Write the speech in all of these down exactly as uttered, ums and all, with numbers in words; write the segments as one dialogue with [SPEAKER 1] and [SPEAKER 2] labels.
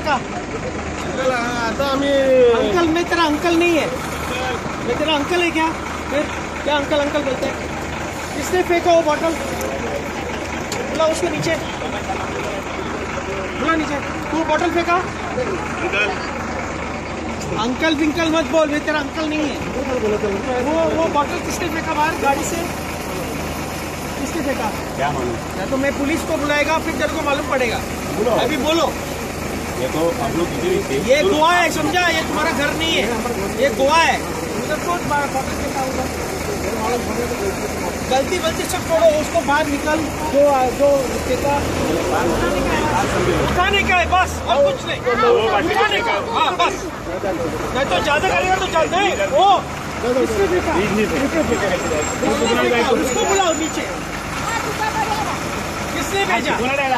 [SPEAKER 1] फेंका?
[SPEAKER 2] अंकल आता आम्ही
[SPEAKER 1] अंकल मैं तेरा अंकल नहीं है, मैं तेरा अंकल है क्या? फिर क्या अंकल अंकल बोलते हैं? किसने फेंका वो बॉटल? बोला उसको नीचे, बोला नीचे। तू बॉटल फेंका? अंकल विंकल मत बोल, मैं तेरा अंकल नहीं है। वो वो बॉटल किसने फेंका बाहर गाड़ी से? किसने फेंका?
[SPEAKER 2] क्या मालूम?
[SPEAKER 1] या तो मैं पुलिस को बुलाएगा, फिर तेरे को मालूम पड़ेगा। अभी बोलो।
[SPEAKER 2] ये तो आप लोग
[SPEAKER 1] ये गोवा है, समझा? ये तुम्हारा घर नहीं है, ये गोवा है। उधर तो बॉटल फेंका होगा। गलती गलती सब छोड़ो, उसको बाहर निकल। जो जो फेंका उठाने का है बस, और कुछ नहीं। उठाने का, हाँ बस। नहीं तो ज्यादा करेगा तो चल नहीं। वो किसने फेंका? उसको बुलाओ नीचे। किसने भेजा?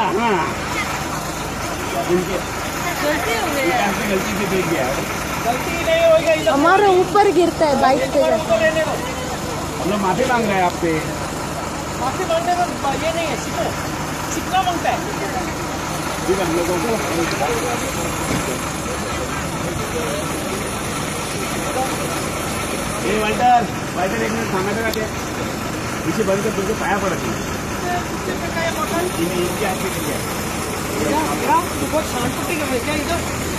[SPEAKER 3] गलती हो गई है,
[SPEAKER 2] गलती से देख गया।
[SPEAKER 1] गलती नहीं होगी,
[SPEAKER 3] हमारे ऊपर गिरता है बाइक पे।
[SPEAKER 2] हम लोग माफी मांग रहे हैं आपसे।
[SPEAKER 1] माफी मांगने का ये नहीं है, सीखो सीखना मांगता है।
[SPEAKER 2] ठीक है, हम लोगों को ए वाल्टर वाल्टर एक मिनट थांबा जरा के पीछे बंद कर, तुमको पाया पड़ा थी।
[SPEAKER 1] किसने फेंका ये बॉटल?
[SPEAKER 2] इनके हाथ में
[SPEAKER 1] क्या? तू बहुत शांत पट्टी कर रहा है क्या इधर?